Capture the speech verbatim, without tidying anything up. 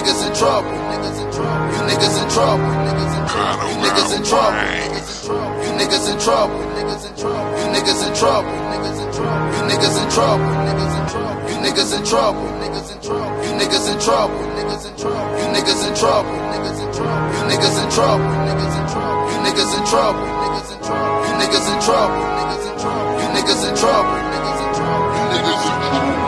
niggas in trouble. You niggas in trouble. You niggas in trouble. You niggas in trouble. You niggas in trouble. You niggas in trouble. You niggas in trouble. You niggas in trouble. You niggas in trouble. You niggas in trouble. You niggas in trouble. You niggas in trouble. You niggas in trouble. You niggas in trouble.